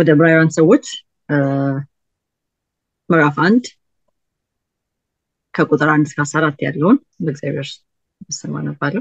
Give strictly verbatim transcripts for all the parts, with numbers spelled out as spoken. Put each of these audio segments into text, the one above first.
ወደ ዕብራውያን ሰዎች ምዕራፍ አንድ ከቁጥር አንድ እስከ አስራ አራት ያለውን በእግዚአብሔር ስም አነባለሁ።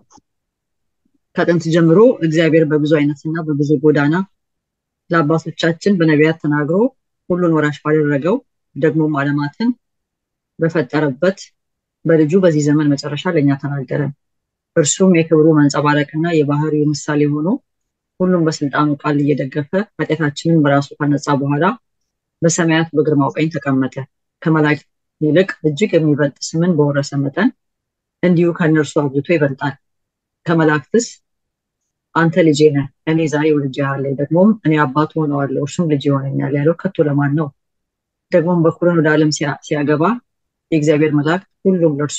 ከጥንት ጀምሮ እግዚአብሔር በብዙ አይነትና በብዙ ጎዳና ለአባቶቻችን በነቢያት ተናግሮ ሁሉን ወራሽ ባደረገው ደግሞም ዓለማትን በፈጠረበት በልጁ በዚህ ዘመን መጨረሻ ለእኛ ተናገረን። እርሱም የክብሩ መንጸባረቅና የባህሪው ምሳሌ ሆኖ ሁሉም በስልጣኑ ቃል እየደገፈ ኃጢአታችንን በራሱ ካነጻ በኋላ በሰማያት በግርማው ቀኝ ተቀመጠ። ከመላእክት ይልቅ እጅግ የሚበልጥ ስምን በወረሰ መጠን እንዲሁ ከእነርሱ አብዝቶ ይበልጣል። ከመላእክትስ አንተ ልጄ ነህ፣ እኔ ዛሬ ወልጄሃለሁ፣ ደግሞም እኔ አባት ሆነዋለሁ፣ እርሱም ልጅ ይሆነኛል ያለው ከቶ ለማን ነው? ደግሞም በኩርን ወደ ዓለም ሲያገባ የእግዚአብሔር መላእክት ሁሉም ለእርሱ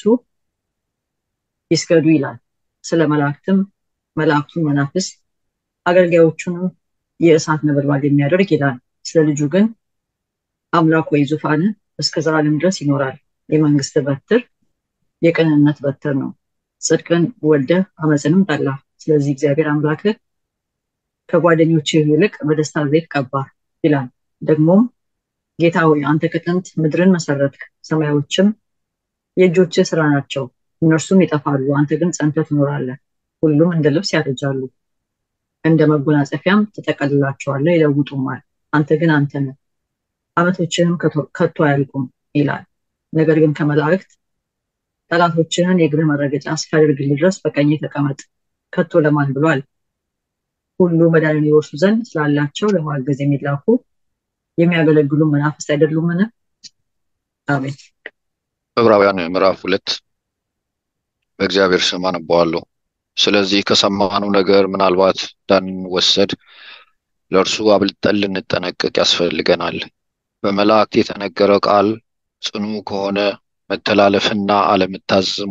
ይስገዱ ይላል። ስለ መላእክትም መላእክቱን መናፍስት አገልጋዮቹንም የእሳት ነበልባል የሚያደርግ ይላል። ስለ ልጁ ግን አምላክ ወይ ዙፋንህ እስከ ዘላለም ድረስ ይኖራል። የመንግስት በትር የቅንነት በትር ነው። ጽድቅን ወደህ አመፅንም ጠላህ። ስለዚህ እግዚአብሔር አምላክህ ከጓደኞችህ ይልቅ በደስታ ዘይት ቀባህ ይላል። ደግሞም ጌታ ሆይ አንተ ከጥንት ምድርን መሰረትክ፣ ሰማዮችም የእጆችህ ስራ ናቸው። እነርሱም ይጠፋሉ፣ አንተ ግን ጸንተህ ትኖራለህ። ሁሉም እንደ ልብስ ያረጃሉ፣ እንደ መጎናጸፊያም ትጠቀልላቸዋለህ፣ ይለውጡማል። አንተ ግን አንተ ነህ፣ ዓመቶችህም ከቶ አያልቁም ይላል። ነገር ግን ከመላእክት ጠላቶችህን የእግርህ መረገጫ እስካደርግልህ ድረስ በቀኜ ተቀመጥ ከቶ ለማን ብሏል? ሁሉ መዳንን ይወርሱ ዘንድ ስላላቸው ለማገዝ የሚላኩ የሚያገለግሉ መናፍስት አይደሉምን? አሜን። ዕብራውያን ምዕራፍ ሁለት በእግዚአብሔር ስም አነባዋለሁ። ስለዚህ ከሰማነው ነገር ምናልባት እንዳንወሰድ ለእርሱ አብልጠን ልንጠነቀቅ ያስፈልገናል። በመላእክት የተነገረ ቃል ጽኑ ከሆነ መተላለፍና አለመታዘዝም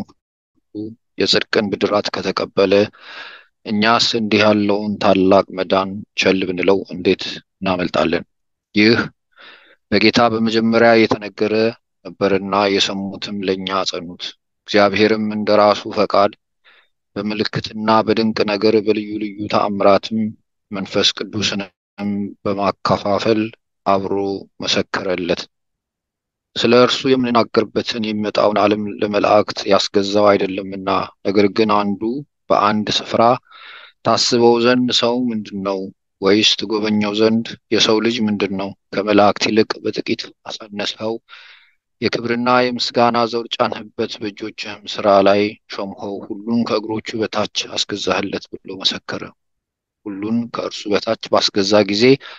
የጽድቅን ብድራት ከተቀበለ እኛስ እንዲህ ያለውን ታላቅ መዳን ቸል ብንለው እንዴት እናመልጣለን? ይህ በጌታ በመጀመሪያ የተነገረ ነበርና የሰሙትም ለእኛ አጸኑት። እግዚአብሔርም እንደራሱ ፈቃድ በምልክትና በድንቅ ነገር በልዩ ልዩ ተአምራትም መንፈስ ቅዱስንም በማከፋፈል አብሮ መሰከረለት። ስለ እርሱ የምንናገርበትን የሚመጣውን ዓለም ለመላእክት ያስገዛው አይደለምና፣ ነገር ግን አንዱ በአንድ ስፍራ ታስበው ዘንድ ሰው ምንድነው? ወይስ ትጎበኘው ዘንድ የሰው ልጅ ምንድነው? ከመላእክት ይልቅ በጥቂት አሳነስኸው፣ የክብርና የምስጋና ዘውድ ጫንህበት፣ በእጆችህም ስራ ላይ ሾምኸው፣ ሁሉን ከእግሮቹ በታች አስገዛህለት ብሎ መሰከረ። ሁሉን ከእርሱ በታች ባስገዛ ጊዜ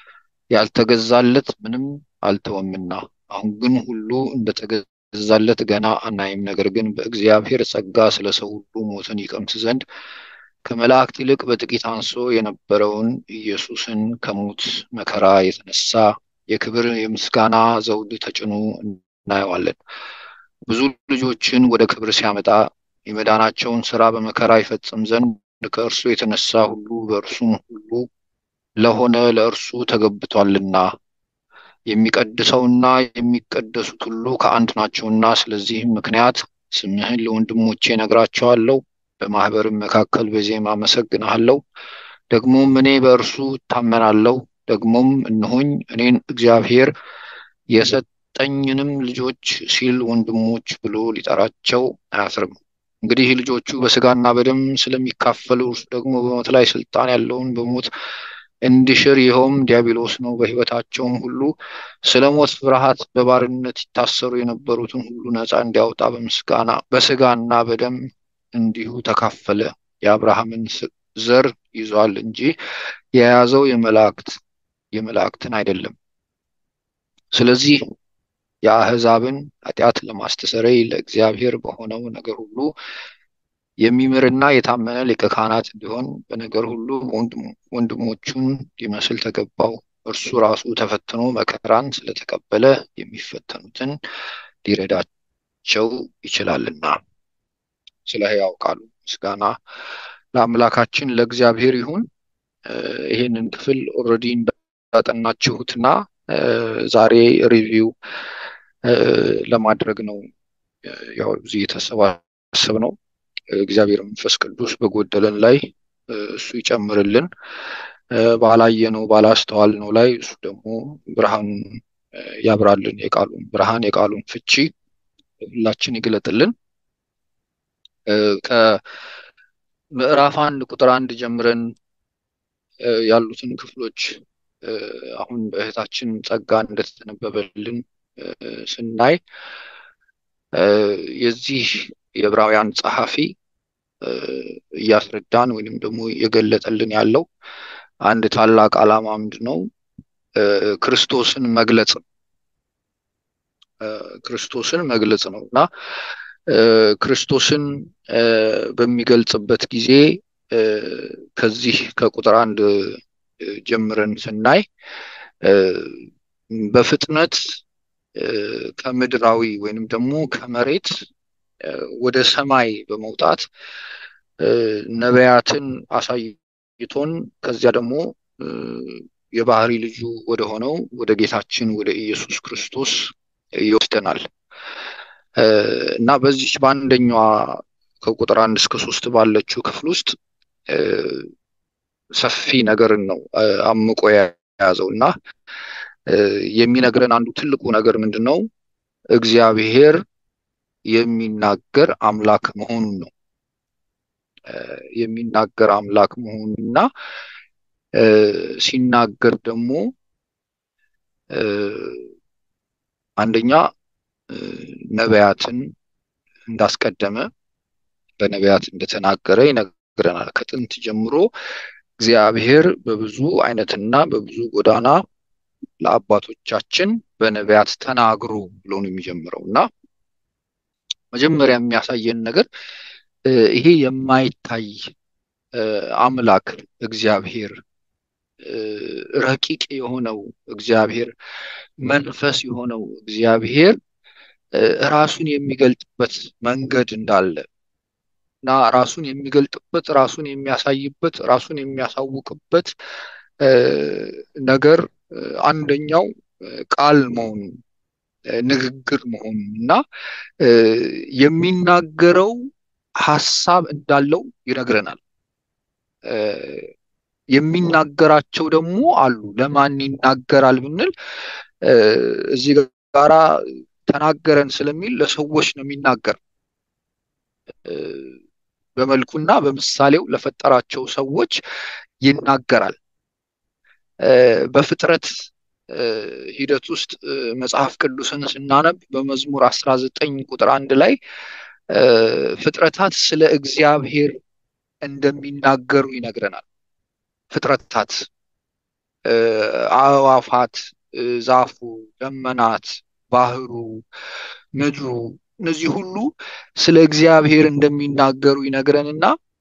ያልተገዛለት ምንም አልተወምና፣ አሁን ግን ሁሉ እንደተገዛለት ገና አናይም። ነገር ግን በእግዚአብሔር ጸጋ ስለ ሰው ሁሉ ሞትን ይቀምስ ዘንድ ከመላእክት ይልቅ በጥቂት አንሶ የነበረውን ኢየሱስን ከሞት መከራ የተነሳ የክብር የምስጋና ዘውድ ተጭኖ እናየዋለን። ብዙ ልጆችን ወደ ክብር ሲያመጣ የመዳናቸውን ስራ በመከራ ይፈጽም ዘንድ ከእርሱ የተነሳ ሁሉ በእርሱም ሁሉ ለሆነ ለእርሱ ተገብቷልና፣ የሚቀድሰውና የሚቀደሱት ሁሉ ከአንድ ናቸውና። ስለዚህም ምክንያት ስምህን ለወንድሞቼ ነግራቸዋለሁ፣ በማህበርም መካከል በዜማ አመሰግንሃለሁ። ደግሞም እኔ በእርሱ እታመናለሁ። ደግሞም እነሆኝ እኔን እግዚአብሔር የሰጠኝንም ልጆች ሲል ወንድሞች ብሎ ሊጠራቸው አያፍርም። እንግዲህ ልጆቹ በስጋና በደም ስለሚካፈሉ እርሱ ደግሞ በሞት ላይ ስልጣን ያለውን በሞት እንዲሽር ይኸውም ዲያብሎስ ነው። በሕይወታቸውም ሁሉ ስለ ሞት ፍርሃት በባርነት ይታሰሩ የነበሩትን ሁሉ ነፃ እንዲያወጣ በምስጋና በስጋና በደም እንዲሁ ተካፈለ። የአብርሃምን ዘር ይዟል እንጂ የያዘው የመላእክት የመላእክትን አይደለም። ስለዚህ የአሕዛብን ኃጢአት ለማስተሰረይ ለእግዚአብሔር በሆነው ነገር ሁሉ የሚምርና የታመነ ሊቀ ካህናት እንዲሆን በነገር ሁሉ ወንድሞቹን ሊመስል ተገባው። እርሱ ራሱ ተፈትኖ መከራን ስለተቀበለ የሚፈተኑትን ሊረዳቸው ይችላልና። ስለ ሕያው ቃሉ ምስጋና ለአምላካችን ለእግዚአብሔር ይሁን። ይሄንን ክፍል ኦልሬዲ እንዳጠናችሁትና ዛሬ ሪቪው ለማድረግ ነው ያው እዚህ የተሰባሰብ ነው። እግዚአብሔር መንፈስ ቅዱስ በጎደለን ላይ እሱ ይጨምርልን። ባላየነው ባላስተዋልነው ላይ እሱ ደግሞ ብርሃን ያብራልን፣ የቃሉን ብርሃን የቃሉን ፍቺ ሁላችን ይግለጥልን። ከምዕራፍ አንድ ቁጥር አንድ ጀምረን ያሉትን ክፍሎች አሁን በእህታችን ጸጋ እንደተነበበልን ስናይ የዚህ የዕብራውያን ጸሐፊ እያስረዳን ወይንም ደግሞ የገለጠልን ያለው አንድ ታላቅ ዓላማ ምንድነው? ክርስቶስን መግለጽ ክርስቶስን መግለጽ ነውና ክርስቶስን በሚገልጽበት ጊዜ ከዚህ ከቁጥር አንድ ጀምረን ስናይ በፍጥነት ከምድራዊ ወይንም ደግሞ ከመሬት ወደ ሰማይ በመውጣት ነቢያትን አሳይቶን ከዚያ ደግሞ የባህሪ ልጁ ወደ ሆነው ወደ ጌታችን ወደ ኢየሱስ ክርስቶስ ይወስደናል እና በዚህ በአንደኛዋ ከቁጥር አንድ እስከ ሶስት ባለችው ክፍል ውስጥ ሰፊ ነገርን ነው አምቆ የያዘውና የሚነግረን አንዱ ትልቁ ነገር ምንድነው? እግዚአብሔር የሚናገር አምላክ መሆኑን ነው። የሚናገር አምላክ መሆኑንና ሲናገር ደግሞ አንደኛ ነቢያትን እንዳስቀደመ በነቢያት እንደተናገረ ይነግረናል። ከጥንት ጀምሮ እግዚአብሔር በብዙ አይነትና በብዙ ጎዳና ለአባቶቻችን በነቢያት ተናግሮ ብሎ ነው የሚጀምረውና መጀመሪያ የሚያሳየን ነገር ይሄ የማይታይ አምላክ እግዚአብሔር ረቂቅ የሆነው እግዚአብሔር መንፈስ የሆነው እግዚአብሔር ራሱን የሚገልጥበት መንገድ እንዳለ እና ራሱን የሚገልጥበት ራሱን የሚያሳይበት ራሱን የሚያሳውቅበት ነገር አንደኛው ቃል መሆኑ ንግግር መሆኑ እና የሚናገረው ሐሳብ እንዳለው ይነግረናል። የሚናገራቸው ደግሞ አሉ። ለማን ይናገራል ብንል እዚህ ጋራ ተናገረን ስለሚል ለሰዎች ነው የሚናገር። በመልኩና በምሳሌው ለፈጠራቸው ሰዎች ይናገራል። በፍጥረት ሂደት ውስጥ መጽሐፍ ቅዱስን ስናነብ በመዝሙር አስራ ዘጠኝ ቁጥር አንድ ላይ ፍጥረታት ስለ እግዚአብሔር እንደሚናገሩ ይነግረናል። ፍጥረታት አዕዋፋት፣ ዛፉ፣ ደመናት፣ ባህሩ፣ ምድሩ እነዚህ ሁሉ ስለ እግዚአብሔር እንደሚናገሩ ይነግረንና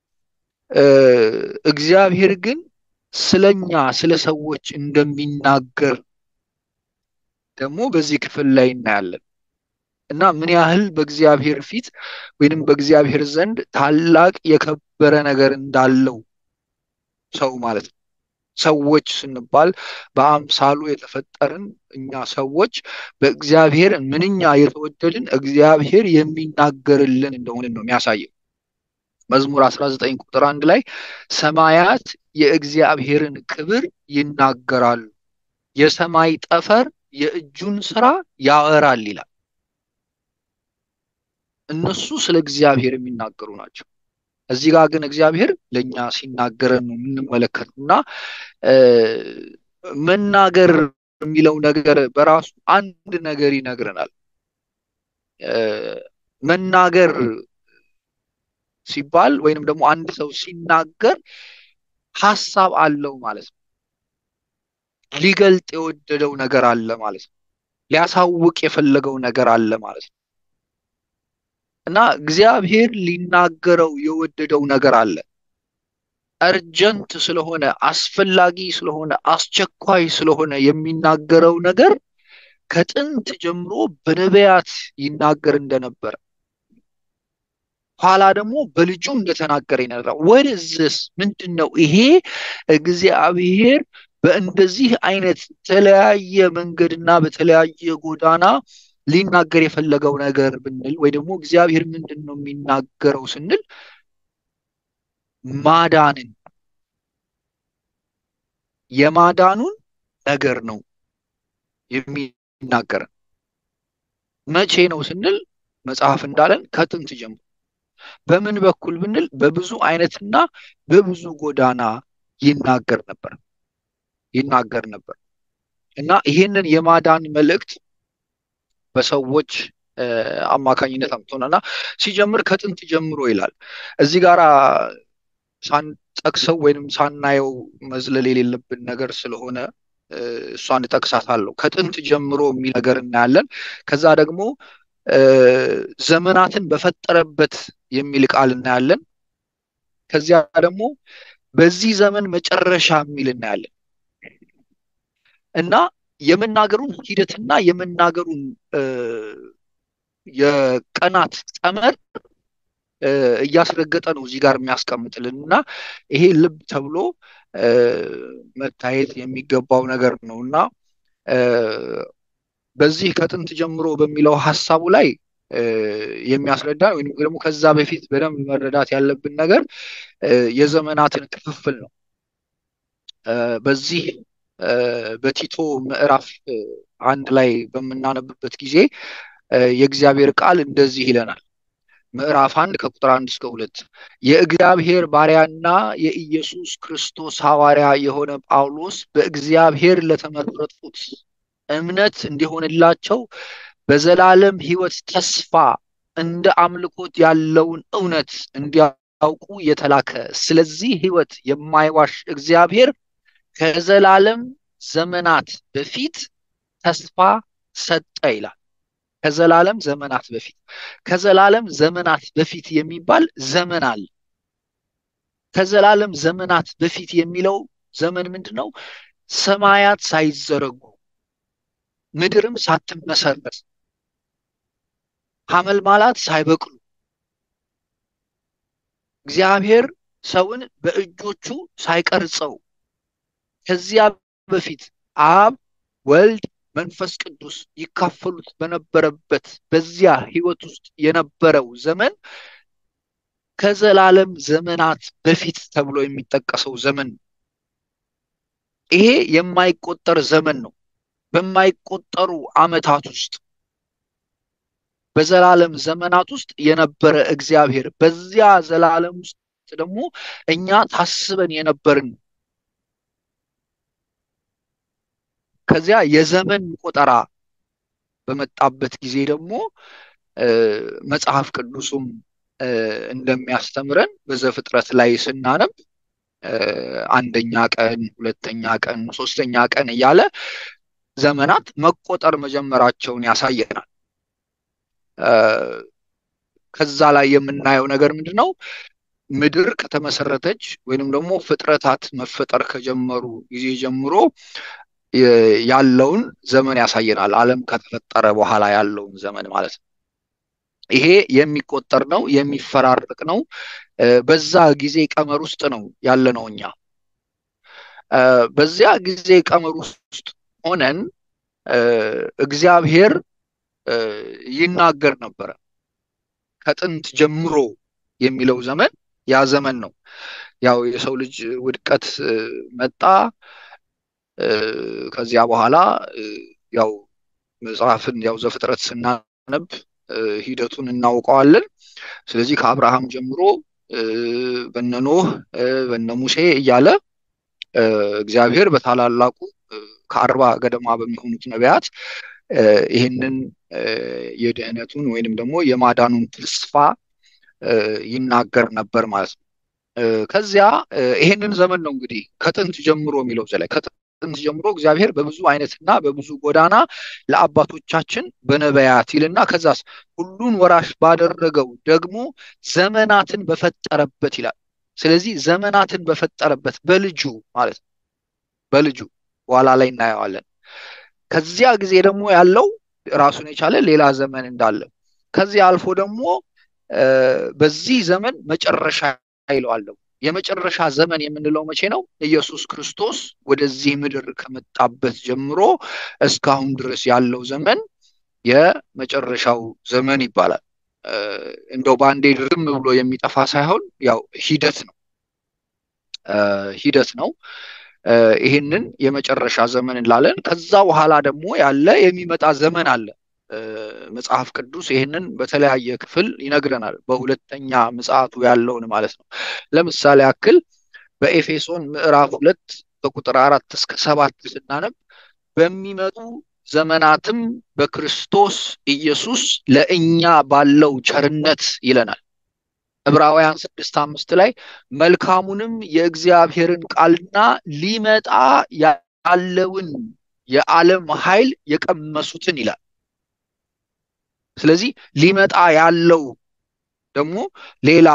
እግዚአብሔር ግን ስለኛ ስለ ሰዎች እንደሚናገር ደግሞ በዚህ ክፍል ላይ እናያለን እና ምን ያህል በእግዚአብሔር ፊት ወይንም በእግዚአብሔር ዘንድ ታላቅ የከበረ ነገር እንዳለው ሰው ማለት ነው። ሰዎች ስንባል በአምሳሉ የተፈጠርን እኛ ሰዎች በእግዚአብሔር ምንኛ የተወደድን እግዚአብሔር የሚናገርልን እንደሆነ ነው የሚያሳየው። መዝሙር አስራ ዘጠኝ ቁጥር አንድ ላይ ሰማያት የእግዚአብሔርን ክብር ይናገራሉ፣ የሰማይ ጠፈር የእጁን ስራ ያወራል ይላል። እነሱ ስለ እግዚአብሔር የሚናገሩ ናቸው። እዚህ ጋር ግን እግዚአብሔር ለኛ ሲናገረን ነው የምንመለከተውና መናገር የሚለው ነገር በራሱ አንድ ነገር ይነግረናል። መናገር ሲባል ወይንም ደግሞ አንድ ሰው ሲናገር ሐሳብ አለው ማለት ነው። ሊገልጥ የወደደው ነገር አለ ማለት ነው። ሊያሳውቅ የፈለገው ነገር አለ ማለት ነው። እና እግዚአብሔር ሊናገረው የወደደው ነገር አለ። አርጀንት ስለሆነ አስፈላጊ ስለሆነ አስቸኳይ ስለሆነ የሚናገረው ነገር ከጥንት ጀምሮ በነቢያት ይናገር እንደነበረ ኋላ ደግሞ በልጁ እንደተናገረ ይነግራል። what is this ምንድነው ይሄ? እግዚአብሔር በእንደዚህ አይነት ተለያየ መንገድና በተለያየ ጎዳና ሊናገር የፈለገው ነገር ብንል ወይ ደግሞ እግዚአብሔር ምንድነው የሚናገረው ስንል ማዳንን የማዳኑን ነገር ነው የሚናገረን። መቼ ነው ስንል መጽሐፍ እንዳለን ከጥንት ጀምሮ። በምን በኩል ብንል በብዙ አይነትና በብዙ ጎዳና ይናገር ነበር ይናገር ነበር እና ይህንን የማዳን መልእክት በሰዎች አማካኝነት አምጥቶናልና ሲጀምር ከጥንት ጀምሮ ይላል። እዚህ ጋራ ሳንጠቅሰው ወይንም ሳናየው መዝለል የሌለብን ነገር ስለሆነ እሷን እጠቅሳታለሁ። ከጥንት ጀምሮ የሚል ነገር እናያለን። ከዛ ደግሞ ዘመናትን በፈጠረበት የሚል ቃል እናያለን። ከዚያ ደግሞ በዚህ ዘመን መጨረሻ የሚል እናያለን እና የመናገሩን ሂደትና የመናገሩን የቀናት ቀመር እያስረገጠ ነው እዚህ ጋር የሚያስቀምጥልን እና ይሄ ልብ ተብሎ መታየት የሚገባው ነገር ነውና በዚህ ከጥንት ጀምሮ በሚለው ሐሳቡ ላይ የሚያስረዳ ወይም ደግሞ ከዛ በፊት በደንብ መረዳት ያለብን ነገር የዘመናትን ክፍፍል ነው። በዚህ በቲቶ ምዕራፍ አንድ ላይ በምናነብበት ጊዜ የእግዚአብሔር ቃል እንደዚህ ይለናል። ምዕራፍ አንድ ከቁጥር አንድ እስከ ሁለት የእግዚአብሔር ባሪያና የኢየሱስ ክርስቶስ ሐዋርያ የሆነ ጳውሎስ በእግዚአብሔር ለተመረጡት እምነት እንዲሆንላቸው በዘላለም ሕይወት ተስፋ እንደ አምልኮት ያለውን እውነት እንዲያውቁ የተላከ ስለዚህ ሕይወት የማይዋሽ እግዚአብሔር ከዘላለም ዘመናት በፊት ተስፋ ሰጠ ይላል። ከዘላለም ዘመናት በፊት ከዘላለም ዘመናት በፊት የሚባል ዘመን አለ። ከዘላለም ዘመናት በፊት የሚለው ዘመን ምንድነው? ሰማያት ሳይዘረጉ ምድርም ሳትመሰረት ሐመልማላት ሳይበቅሉ እግዚአብሔር ሰውን በእጆቹ ሳይቀርጸው ከዚያ በፊት አብ ወልድ መንፈስ ቅዱስ ይካፈሉት በነበረበት በዚያ ሕይወት ውስጥ የነበረው ዘመን ከዘላለም ዘመናት በፊት ተብሎ የሚጠቀሰው ዘመን ይሄ የማይቆጠር ዘመን ነው። በማይቆጠሩ ዓመታት ውስጥ በዘላለም ዘመናት ውስጥ የነበረ እግዚአብሔር በዚያ ዘላለም ውስጥ ደግሞ እኛ ታስበን የነበርን ከዚያ የዘመን ቆጠራ በመጣበት ጊዜ ደግሞ መጽሐፍ ቅዱስም እንደሚያስተምረን በዘፍጥረት ላይ ስናነብ አንደኛ ቀን፣ ሁለተኛ ቀን፣ ሶስተኛ ቀን እያለ ዘመናት መቆጠር መጀመራቸውን ያሳየናል። ከዛ ላይ የምናየው ነገር ምንድነው? ምድር ከተመሰረተች ወይንም ደግሞ ፍጥረታት መፈጠር ከጀመሩ ጊዜ ጀምሮ ያለውን ዘመን ያሳየናል። ዓለም ከተፈጠረ በኋላ ያለውን ዘመን ማለት ነው። ይሄ የሚቆጠር ነው፣ የሚፈራረቅ ነው። በዛ ጊዜ ቀመር ውስጥ ነው ያለነው እኛ። በዚያ ጊዜ ቀመር ውስጥ ሆነን እግዚአብሔር ይናገር ነበረ። ከጥንት ጀምሮ የሚለው ዘመን ያ ዘመን ነው። ያው የሰው ልጅ ውድቀት መጣ። ከዚያ በኋላ ያው መጽሐፍን ያው ዘፍጥረት ስናነብ ሂደቱን እናውቀዋለን። ስለዚህ ከአብርሃም ጀምሮ በነ ኖህ በነ ሙሴ እያለ እግዚአብሔር በታላላቁ ከአርባ ገደማ በሚሆኑት ነቢያት ይህንን የድህነቱን ወይንም ደግሞ የማዳኑን ተስፋ ይናገር ነበር ማለት ነው። ከዚያ ይህንን ዘመን ነው እንግዲህ ከጥንት ጀምሮ የሚለው ዘላይ ከጥንት ጀምሮ እግዚአብሔር በብዙ አይነትና በብዙ ጎዳና ለአባቶቻችን በነቢያት ይልና ከዛስ ሁሉን ወራሽ ባደረገው ደግሞ ዘመናትን በፈጠረበት ይላል። ስለዚህ ዘመናትን በፈጠረበት በልጁ ማለት ነው። በልጁ በኋላ ላይ እናየዋለን። ከዚያ ጊዜ ደግሞ ያለው ራሱን የቻለ ሌላ ዘመን እንዳለ ከዚያ አልፎ ደግሞ በዚህ ዘመን መጨረሻ ይለዋል። የመጨረሻ ዘመን የምንለው መቼ ነው? ኢየሱስ ክርስቶስ ወደዚህ ምድር ከመጣበት ጀምሮ እስካሁን ድረስ ያለው ዘመን የመጨረሻው ዘመን ይባላል። እንደው ባንዴ ድርም ብሎ የሚጠፋ ሳይሆን ያው ሂደት ነው ሂደት ነው። ይሄንን የመጨረሻ ዘመን እንላለን። ከዛ በኋላ ደግሞ ያለ የሚመጣ ዘመን አለ። መጽሐፍ ቅዱስ ይሄንን በተለያየ ክፍል ይነግረናል። በሁለተኛ ምጽአቱ ያለውን ማለት ነው። ለምሳሌ ያክል በኤፌሶን ምዕራፍ ሁለት ከቁጥር አራት እስከ ሰባት ስናነብ በሚመጡ ዘመናትም በክርስቶስ ኢየሱስ ለእኛ ባለው ቸርነት ይለናል። ዕብራውያን ስድስት አምስት ላይ መልካሙንም የእግዚአብሔርን ቃልና ሊመጣ ያለውን የዓለም ኃይል የቀመሱትን ይላል። ስለዚህ ሊመጣ ያለው ደግሞ ሌላ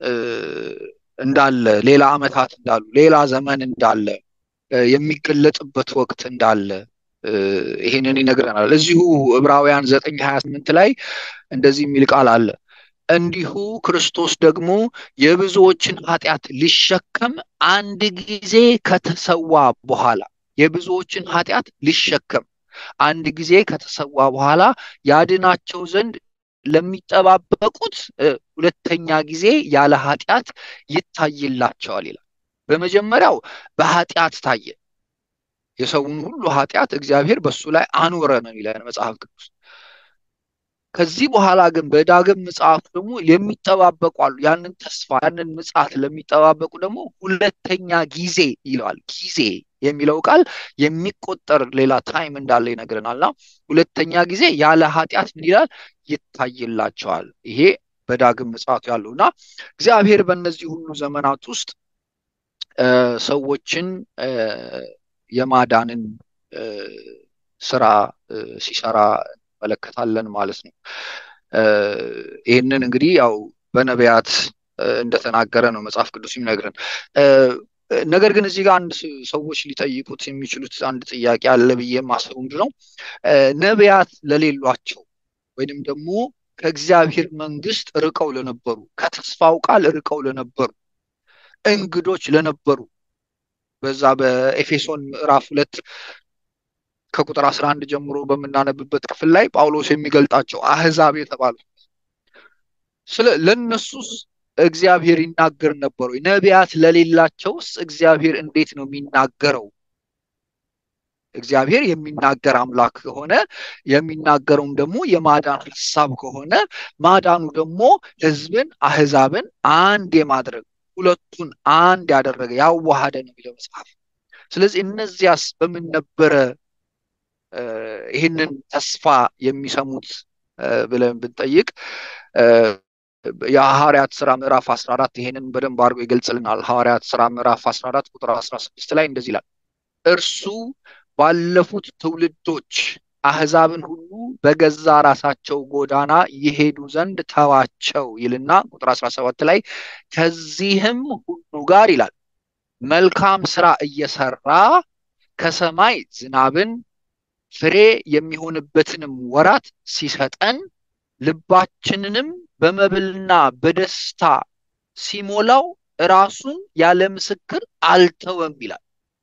እንዳለ፣ ሌላ ዓመታት እንዳሉ፣ ሌላ ዘመን እንዳለ፣ የሚገለጥበት ወቅት እንዳለ ይሄንን ይነግረናል። እዚሁ ዕብራውያን ዘጠኝ ሀያ ስምንት ላይ እንደዚህ የሚል ቃል አለ። እንዲሁ ክርስቶስ ደግሞ የብዙዎችን ኃጢአት ሊሸከም አንድ ጊዜ ከተሰዋ በኋላ የብዙዎችን ኃጢአት ሊሸከም አንድ ጊዜ ከተሰዋ በኋላ ያድናቸው ዘንድ ለሚጠባበቁት ሁለተኛ ጊዜ ያለ ኃጢአት ይታይላቸዋል ይላል። በመጀመሪያው በኃጢአት ታየ። የሰውን ሁሉ ኃጢአት እግዚአብሔር በሱ ላይ አኖረ ነው ይላል መጽሐፍ ቅዱስ። ከዚህ በኋላ ግን በዳግም ምጽአት ደግሞ የሚጠባበቁ አሉ። ያንን ተስፋ ያንን ምጽአት ለሚጠባበቁ ደግሞ ሁለተኛ ጊዜ ይላል። ጊዜ የሚለው ቃል የሚቆጠር ሌላ ታይም እንዳለ ይነግረናልና ሁለተኛ ጊዜ ያለ ኃጢአት ምን ይላል? ይታይላቸዋል። ይሄ በዳግም ምጽአቱ ያለውና እግዚአብሔር በእነዚህ ሁሉ ዘመናት ውስጥ ሰዎችን የማዳንን ስራ ሲሰራ እንመለከታለን ማለት ነው። ይህንን እንግዲህ ያው በነቢያት እንደተናገረ ነው መጽሐፍ ቅዱስ የሚነግረን። ነገር ግን እዚህ ጋር አንድ ሰዎች ሊጠይቁት የሚችሉት አንድ ጥያቄ አለ ብዬ የማስበው ምንድነው፣ ነቢያት ለሌሏቸው ወይንም ደግሞ ከእግዚአብሔር መንግስት ርቀው ለነበሩ፣ ከተስፋው ቃል ርቀው ለነበሩ፣ እንግዶች ለነበሩ በዛ በኤፌሶን ምዕራፍ ሁለት ከቁጥር አስራ አንድ ጀምሮ በምናነብበት ክፍል ላይ ጳውሎስ የሚገልጣቸው አህዛብ የተባሉ ስለ ለነሱስ እግዚአብሔር ይናገር ነበር ወይ? ነቢያት ለሌላቸውስ እግዚአብሔር እንዴት ነው የሚናገረው? እግዚአብሔር የሚናገር አምላክ ከሆነ የሚናገረውም ደግሞ የማዳን ሐሳብ ከሆነ ማዳኑ ደግሞ ህዝብን አህዛብን አንድ የማድረግ ሁለቱን አንድ ያደረገ ያዋሃደ ነው የሚለው መጽሐፍ። ስለዚህ እነዚያስ በምን ነበረ ይህንን ተስፋ የሚሰሙት ብለን ብንጠይቅ የሐዋርያት ሥራ ምዕራፍ አስራ አራት ይሄንን በደንብ አድርጎ ይገልጽልናል። ሐዋርያት ሥራ ምዕራፍ አስራ አራት ቁጥር አስራ ስድስት ላይ እንደዚህ ይላል፣ እርሱ ባለፉት ትውልዶች አህዛብን ሁሉ በገዛ ራሳቸው ጎዳና ይሄዱ ዘንድ ተዋቸው ይልና ቁጥር አስራ ሰባት ላይ ከዚህም ሁሉ ጋር ይላል መልካም ስራ እየሰራ ከሰማይ ዝናብን ፍሬ የሚሆንበትንም ወራት ሲሰጠን ልባችንንም በመብልና በደስታ ሲሞላው ራሱን ያለ ምስክር አልተወም ይላል።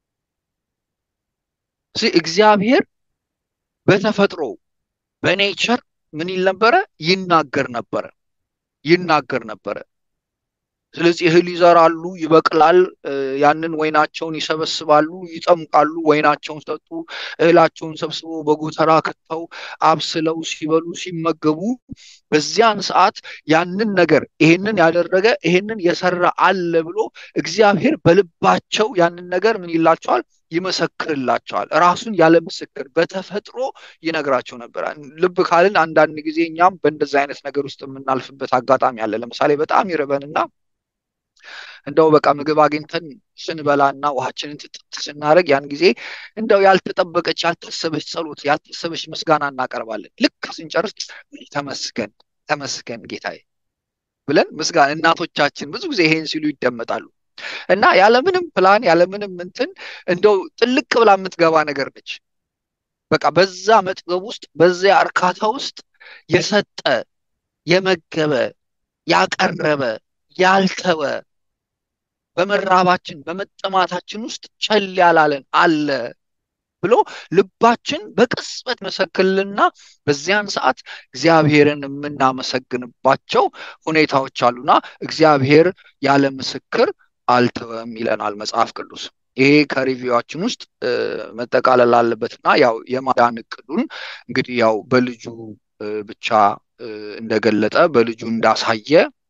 እግዚአብሔር በተፈጥሮ በኔቸር ምን ይል ነበረ? ይናገር ነበረ ይናገር ነበረ። ስለዚህ እህል ይዘራሉ፣ ይበቅላል፣ ያንን ወይናቸውን ይሰበስባሉ፣ ይጠምቃሉ፣ ወይናቸውን ሰጡ፣ እህላቸውን ሰብስበው በጎተራ ከተው አብስለው ሲበሉ ሲመገቡ በዚያን ሰዓት ያንን ነገር ይሄንን ያደረገ ይሄንን የሰራ አለ ብሎ እግዚአብሔር በልባቸው ያንን ነገር ምን ይላቸዋል? ይመሰክርላቸዋል። ራሱን ያለ ምስክር በተፈጥሮ ይነግራቸው ነበር። ልብ ካልን አንዳንድ ጊዜ እኛም በእንደዛ አይነት ነገር ውስጥ የምናልፍበት አጋጣሚ አለ። ለምሳሌ በጣም ይርበንና እንደው በቃ ምግብ አግኝተን ስንበላና ውሃችንን ጥጥ ስናደርግ ያን ጊዜ እንደው ያልተጠበቀች ያልተሰበች ጸሎት ያልተሰበች ምስጋና እናቀርባለን። ልክ ስንጨርስ ተመስገን ተመስገን ጌታዬ ብለን ምስጋና እናቶቻችን ብዙ ጊዜ ይሄን ሲሉ ይደመጣሉ። እና ያለምንም ፕላን ያለምንም እንትን እንደው ጥልቅ ብላ የምትገባ ነገር ነች። በቃ በዛ መጥገብ ውስጥ በዛ እርካታ ውስጥ የሰጠ የመገበ ያቀረበ ያልተወ በመራባችን በመጠማታችን ውስጥ ቸል ያላለን አለ ብሎ ልባችን በቅጽበት መሰከልና በዚያን ሰዓት እግዚአብሔርን የምናመሰግንባቸው ሁኔታዎች አሉና እግዚአብሔር ያለ ምስክር አልተወም ይለናል መጽሐፍ ቅዱስ። ይሄ ከሪቪዋችን ውስጥ መጠቃለል አለበትና ያው የማዳን እቅዱን እንግዲህ ያው በልጁ ብቻ እንደገለጠ በልጁ እንዳሳየ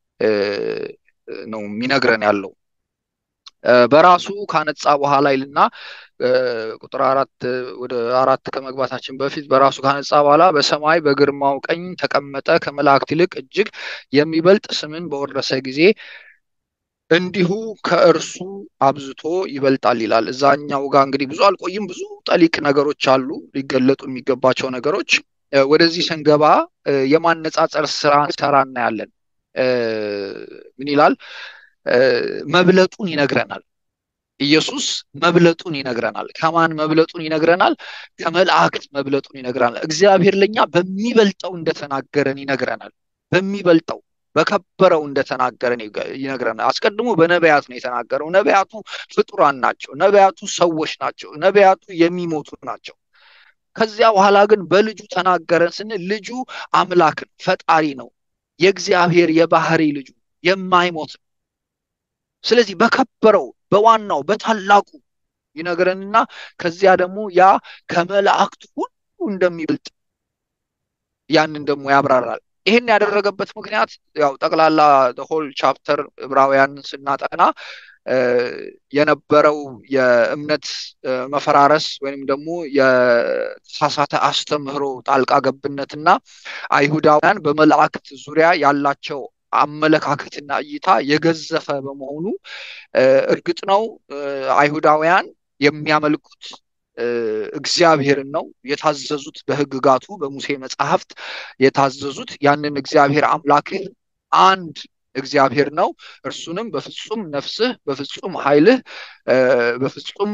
ነው የሚነግረን ያለው። በራሱ ካነጻ በኋላ ይልና ቁጥር አራት ወደ አራት ከመግባታችን በፊት በራሱ ካነጻ በኋላ በሰማይ በግርማው ቀኝ ተቀመጠ፣ ከመላእክት ይልቅ እጅግ የሚበልጥ ስምን በወረሰ ጊዜ እንዲሁ ከእርሱ አብዝቶ ይበልጣል ይላል። እዛኛው ጋር እንግዲህ ብዙ አልቆይም፣ ብዙ ጠሊቅ ነገሮች አሉ ሊገለጡ የሚገባቸው ነገሮች። ወደዚህ ስንገባ የማነጻጸር ስራ ሰራ እናያለን። ምን ይላል? መብለጡን ይነግረናል። ኢየሱስ መብለጡን ይነግረናል። ከማን መብለጡን ይነግረናል? ከመላእክት መብለጡን ይነግረናል። እግዚአብሔር ለኛ በሚበልጠው እንደተናገረን ይነግረናል። በሚበልጠው በከበረው እንደተናገረን ይነግረናል። አስቀድሞ በነቢያት ነው የተናገረው። ነቢያቱ ፍጡራን ናቸው። ነቢያቱ ሰዎች ናቸው። ነቢያቱ የሚሞቱ ናቸው። ከዚያ በኋላ ግን በልጁ ተናገረን ስንል ልጁ አምላክ ነው፣ ፈጣሪ ነው፣ የእግዚአብሔር የባህሪ ልጁ የማይሞት። ስለዚህ በከበረው በዋናው በታላቁ ይነግረንና ከዚያ ደግሞ ያ ከመላእክት ሁሉ እንደሚበልጥ ያንን ደግሞ ያብራራል። ይሄን ያደረገበት ምክንያት ያው ጠቅላላ ሆል ቻፕተር ዕብራውያን ስናጠና የነበረው የእምነት መፈራረስ ወይንም ደግሞ የተሳሳተ አስተምህሮ ጣልቃ ገብነትና አይሁዳውያን በመላእክት ዙሪያ ያላቸው አመለካከትና እይታ የገዘፈ በመሆኑ እርግጥ ነው አይሁዳውያን የሚያመልኩት እግዚአብሔርን ነው የታዘዙት፣ በሕግጋቱ በሙሴ መጽሐፍት የታዘዙት ያንን እግዚአብሔር አምላክ አንድ እግዚአብሔር ነው፣ እርሱንም በፍጹም ነፍስህ በፍጹም ኃይልህ በፍጹም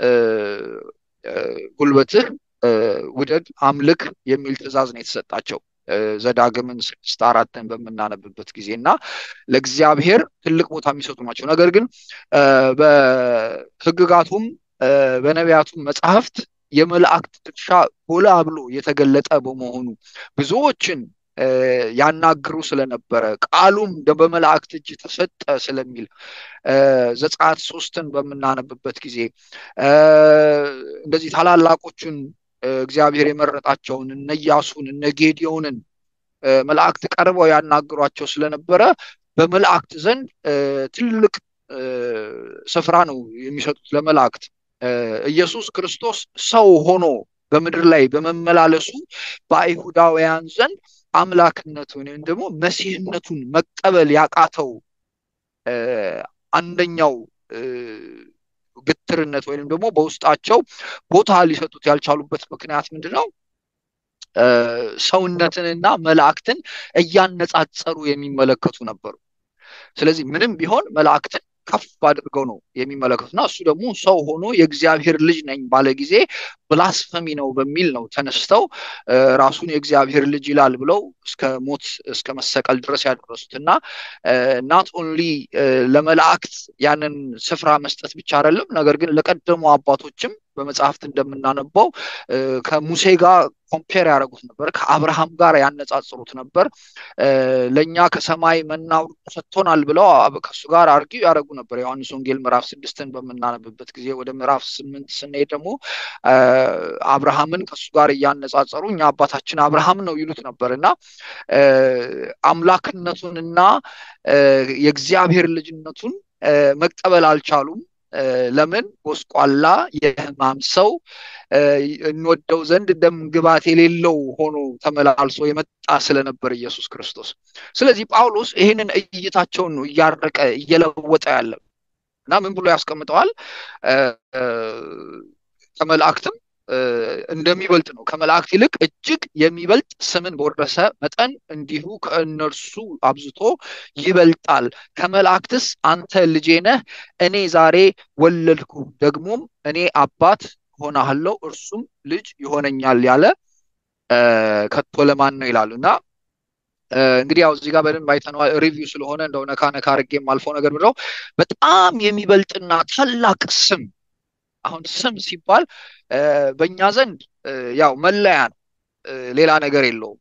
ጉልበትህ ውደድ አምልክ የሚል ትእዛዝ ነው የተሰጣቸው ዘዳግምን ስድስት አራትን በምናነብበት ጊዜና ለእግዚአብሔር ትልቅ ቦታ የሚሰጡ ናቸው። ነገር ግን በሕግጋቱም በነቢያቱም መጽሐፍት የመላእክት ድርሻ ጎላ ብሎ የተገለጠ በመሆኑ ብዙዎችን ያናግሩ ስለነበረ ቃሉም በመላእክት እጅ ተሰጠ ስለሚል ዘጸአት ሶስትን በምናነብበት ጊዜ እንደዚህ ታላላቆቹን እግዚአብሔር የመረጣቸውን እነ ኢያሱን እነ ጌዲዮንን መላእክት ቀርበው ያናግሯቸው ስለነበረ በመላእክት ዘንድ ትልቅ ስፍራ ነው የሚሰጡት ለመላእክት። ኢየሱስ ክርስቶስ ሰው ሆኖ በምድር ላይ በመመላለሱ በአይሁዳውያን ዘንድ አምላክነቱ ወይም ደግሞ መሲህነቱን መቀበል ያቃተው አንደኛው ግትርነት ወይንም ደግሞ በውስጣቸው ቦታ ሊሰጡት ያልቻሉበት ምክንያት ምንድነው? ሰውነትንና መላእክትን እያነጻጸሩ የሚመለከቱ ነበሩ። ስለዚህ ምንም ቢሆን መላእክትን ከፍ አድርገው ነው የሚመለከቱና እሱ ደግሞ ሰው ሆኖ የእግዚአብሔር ልጅ ነኝ ባለ ጊዜ ብላስፈሚ ነው በሚል ነው ተነስተው ራሱን የእግዚአብሔር ልጅ ይላል ብለው እስከ ሞት እስከ መሰቀል ድረስ ያደረሱትና not only ለመላእክት ያንን ስፍራ መስጠት ብቻ አይደለም፣ ነገር ግን ለቀደሙ አባቶችም በመጽሐፍት እንደምናነበው ከሙሴ ጋር ኮምፔር ያደረጉት ነበር፣ ከአብርሃም ጋር ያነጻጽሩት ነበር። ለኛ ከሰማይ መና ሰጥቶናል ብለው ከሱ ጋር አርጊው ያደረጉ ነበር። ዮሐንስ ወንጌል ምዕራፍ ስድስትን በምናነብበት ጊዜ ወደ ምዕራፍ ስምንት ስንሄድ ደግሞ አብርሃምን ከሱ ጋር እያነጻጸሩ እኛ አባታችን አብርሃም ነው ይሉት ነበርና አምላክነቱንና የእግዚአብሔር ልጅነቱን መቀበል አልቻሉም። ለምን? ጎስቋላ የሕማም ሰው እንወደው ዘንድ ደም ግባት የሌለው ሆኖ ተመላልሶ የመጣ ስለነበር ኢየሱስ ክርስቶስ። ስለዚህ ጳውሎስ ይህንን እይታቸውን ነው እያረቀ እየለወጠ ያለ እና ምን ብሎ ያስቀምጠዋል? ከመላእክትም እንደሚበልጥ ነው። ከመላእክት ይልቅ እጅግ የሚበልጥ ስምን በወረሰ መጠን እንዲሁ ከእነርሱ አብዝቶ ይበልጣል። ከመላእክትስ አንተ ልጄ ነህ፣ እኔ ዛሬ ወለድኩ፣ ደግሞም እኔ አባት ሆናለሁ፣ እርሱም ልጅ ይሆነኛል ያለ ከቶ ለማን ነው ይላሉ። እና እንግዲህ ያው እዚህ ጋር በደንብ አይተነዋል። ሪቪው ስለሆነ እንደው ነካ ነካ አድርጌም አልፈው ነገር ብለው በጣም የሚበልጥና ታላቅ ስም። አሁን ስም ሲባል በእኛ ዘንድ ያው መለያ ነው፣ ሌላ ነገር የለውም።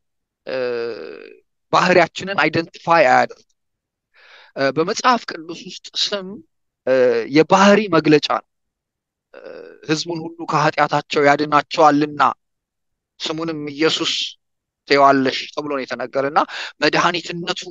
ባህሪያችንን አይደንቲፋይ አያደርግም። በመጽሐፍ ቅዱስ ውስጥ ስም የባህሪ መግለጫ ነው። ሕዝቡን ሁሉ ከኃጢአታቸው ያድናቸዋልና ስሙንም ኢየሱስ ትይዋለሽ ተብሎ ነው የተነገረና መድኃኒትነቱ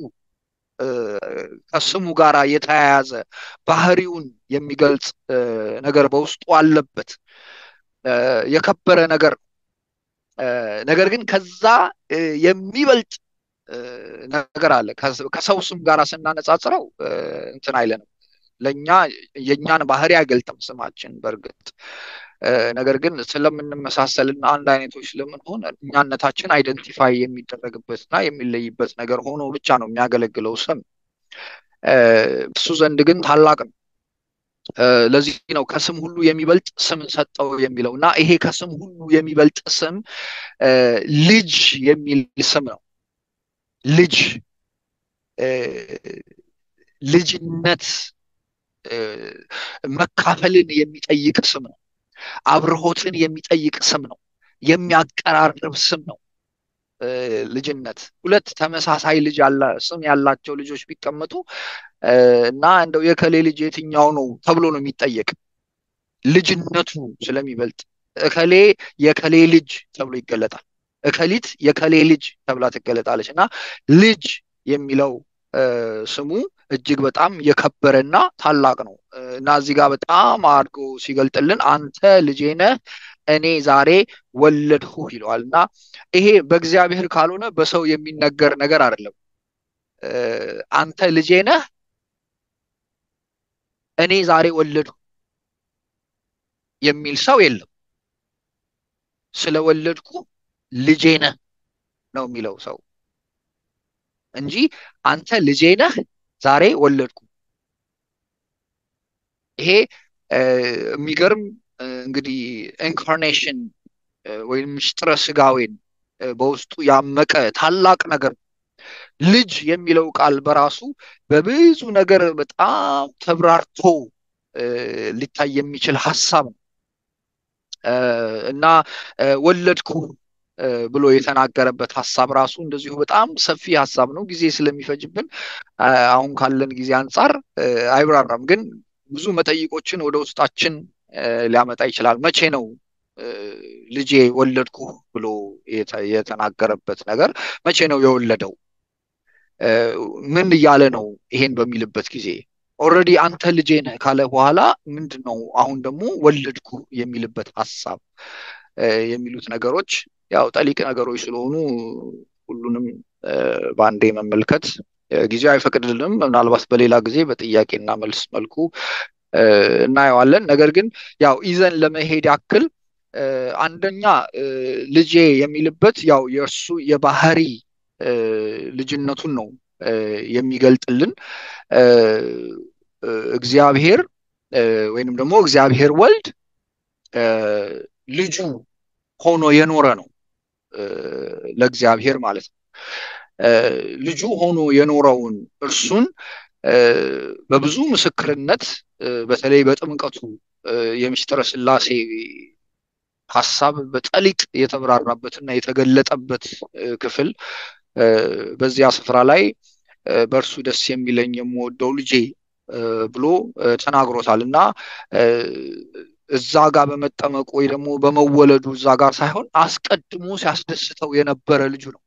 ከስሙ ጋር የተያያዘ ባህሪውን የሚገልጽ ነገር በውስጡ አለበት። የከበረ ነገር ነገር ግን ከዛ የሚበልጥ ነገር አለ። ከሰው ስም ጋር ስናነጻጽረው እንትን አይለንም። ለኛ የኛን ባህሪ አይገልጥም ስማችን በእርግጥ ነገር ግን ስለምንመሳሰልና አንድ አይነቶች ስለምንሆን እኛነታችን አይደንቲፋይ የሚደረግበትና የሚለይበት ነገር ሆኖ ብቻ ነው የሚያገለግለው ስም። እሱ ዘንድ ግን ታላቅ ነው። ለዚህ ነው ከስም ሁሉ የሚበልጥ ስም ሰጠው የሚለውና ይሄ ከስም ሁሉ የሚበልጥ ስም ልጅ የሚል ስም ነው። ልጅ ልጅነት መካፈልን የሚጠይቅ ስም ነው። አብርሆትን የሚጠይቅ ስም ነው። የሚያቀራርብ ስም ነው። ልጅነት ሁለት ተመሳሳይ ልጅ ያለ ስም ያላቸው ልጆች ቢቀመጡ እና እንደው የከሌ ልጅ የትኛው ነው ተብሎ ነው የሚጠየቅ። ልጅነቱ ስለሚበልጥ እከሌ የከሌ ልጅ ተብሎ ይገለጣል። እከሊት የከሌ ልጅ ተብላ ትገለጣለች እና ልጅ የሚለው ስሙ እጅግ በጣም የከበረና ታላቅ ነው እና እዚህ ጋር በጣም አድርጎ ሲገልጥልን አንተ ልጄ ነህ እኔ ዛሬ ወለድሁ ይለዋል። እና ይሄ በእግዚአብሔር ካልሆነ በሰው የሚነገር ነገር አይደለም። አንተ ልጄ ነህ እኔ ዛሬ ወለድሁ የሚል ሰው የለም። ስለወለድኩ ልጄ ነህ ነው የሚለው ሰው እንጂ አንተ ልጄ ነህ ዛሬ ወለድኩ። ይሄ የሚገርም እንግዲህ ኢንካርኔሽን ወይም ምስጢረ ስጋዌን በውስጡ ያመቀ ታላቅ ነገር። ልጅ የሚለው ቃል በራሱ በብዙ ነገር በጣም ተብራርቶ ሊታይ የሚችል ሐሳብ ነው እና ወለድኩ ብሎ የተናገረበት ሐሳብ ራሱ እንደዚሁ በጣም ሰፊ ሐሳብ ነው። ጊዜ ስለሚፈጅብን አሁን ካለን ጊዜ አንፃር አይብራራም። ግን ብዙ መጠይቆችን ወደ ውስጣችን ሊያመጣ ይችላል። መቼ ነው ልጄ ወለድኩ ብሎ የተናገረበት ነገር? መቼ ነው የወለደው? ምን እያለ ነው ይሄን በሚልበት ጊዜ? ኦልሬዲ አንተ ልጄ ነህ ካለ በኋላ ምንድነው አሁን ደግሞ ወለድኩ የሚልበት ሐሳብ የሚሉት ነገሮች ያው ጠሊቅ ነገሮች ስለሆኑ ሁሉንም ባንዴ መመልከት ጊዜው አይፈቅድልንም። ምናልባት በሌላ ጊዜ በጥያቄና መልስ መልኩ እናየዋለን። ነገር ግን ያው ይዘን ለመሄድ ያክል አንደኛ ልጄ የሚልበት ያው የእርሱ የባህሪ ልጅነቱን ነው የሚገልጥልን። እግዚአብሔር ወይንም ደግሞ እግዚአብሔር ወልድ ልጁ ሆኖ የኖረ ነው ለእግዚአብሔር ማለት ነው። ልጁ ሆኖ የኖረውን እርሱን በብዙ ምስክርነት በተለይ በጥምቀቱ የምስጢረ ሥላሴ ሐሳብ በጠሊቅ የተብራራበትና የተገለጠበት ክፍል በዚያ ስፍራ ላይ በእርሱ ደስ የሚለኝ የምወደው ልጄ ብሎ ተናግሮታል እና እዛ ጋር በመጠመቁ ወይ ደግሞ በመወለዱ እዛ ጋር ሳይሆን አስቀድሞ ሲያስደስተው የነበረ ልጁ ነው።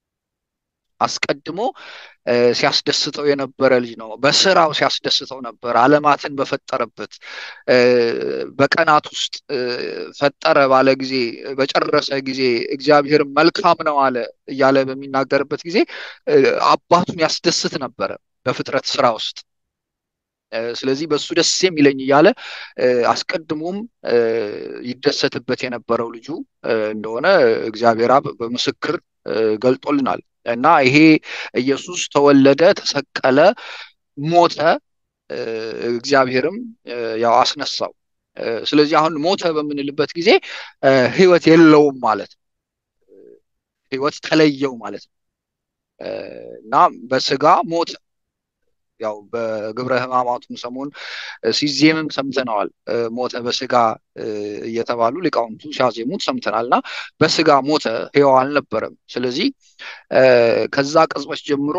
አስቀድሞ ሲያስደስተው የነበረ ልጅ ነው። በስራው ሲያስደስተው ነበር። ዓለማትን በፈጠረበት በቀናት ውስጥ ፈጠረ ባለ ጊዜ በጨረሰ ጊዜ እግዚአብሔር መልካም ነው አለ እያለ በሚናገርበት ጊዜ አባቱን ያስደስት ነበረ በፍጥረት ስራ ውስጥ። ስለዚህ በሱ ደስ የሚለኝ እያለ አስቀድሞም ይደሰትበት የነበረው ልጁ እንደሆነ እግዚአብሔር አብ በምስክር ገልጦልናል። እና ይሄ ኢየሱስ ተወለደ፣ ተሰቀለ፣ ሞተ፣ እግዚአብሔርም ያው አስነሳው። ስለዚህ አሁን ሞተ በምንልበት ጊዜ ህይወት የለውም ማለት ነው። ህይወት ተለየው ማለት ነው እና በስጋ ሞተ። ያው በግብረ ሕማማቱም ሰሞን ሲዜምም ሰምተናል። ሞተ በስጋ እየተባሉ ሊቃውንቱ ሲያዜሙት ሰምተናልና በስጋ ሞተ፣ ሕያው አልነበረም። ስለዚህ ከዛ ቅጽበት ጀምሮ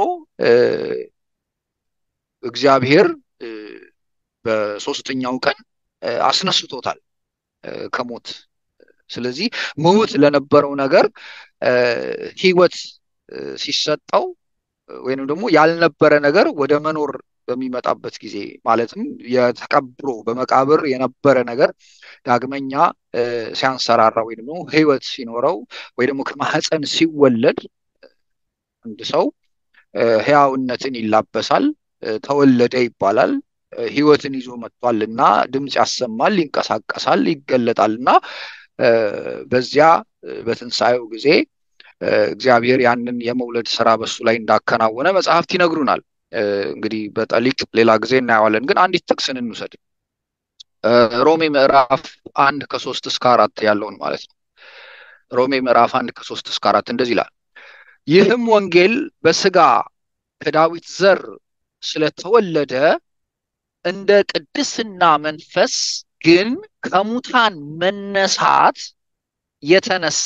እግዚአብሔር በሶስተኛው ቀን አስነስቶታል። ከሞት ስለዚህ ሞት ለነበረው ነገር ህይወት ሲሰጠው ወይንም ደግሞ ያልነበረ ነገር ወደ መኖር በሚመጣበት ጊዜ ማለትም የተቀብሮ በመቃብር የነበረ ነገር ዳግመኛ ሲያንሰራራ ወይንም ደግሞ ህይወት ሲኖረው ወይ ደግሞ ከማህፀን ሲወለድ አንድ ሰው ህያውነትን ይላበሳል ተወለደ ይባላል ህይወትን ይዞ መጥቷልና ድምጽ ያሰማል ይንቀሳቀሳል ይገለጣልና በዚያ በትንሳኤው ጊዜ እግዚአብሔር ያንን የመውለድ ስራ በሱ ላይ እንዳከናወነ መጽሐፍት ይነግሩናል እንግዲህ በጠሊቅ ሌላ ጊዜ እናያዋለን ግን አንዲት ጥቅስን እንውሰድ ሮሜ ምዕራፍ አንድ ከሶስት እስከ አራት ያለውን ማለት ነው ሮሜ ምዕራፍ አንድ ከሶስት እስከ አራት እንደዚህ ይላል ይህም ወንጌል በስጋ ከዳዊት ዘር ስለተወለደ እንደ ቅድስና መንፈስ ግን ከሙታን መነሳት የተነሳ